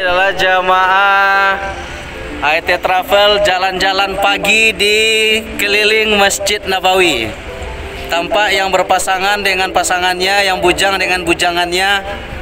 adalah jamaah AET Travel jalan-jalan pagi di keliling Masjid Nabawi. Tampak yang berpasangan dengan pasangannya, yang bujang dengan bujangannya.